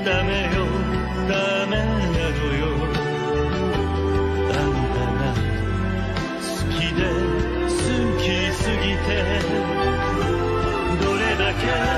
ダメよダメなのよ。あんたが好きで好きすぎてどれだけ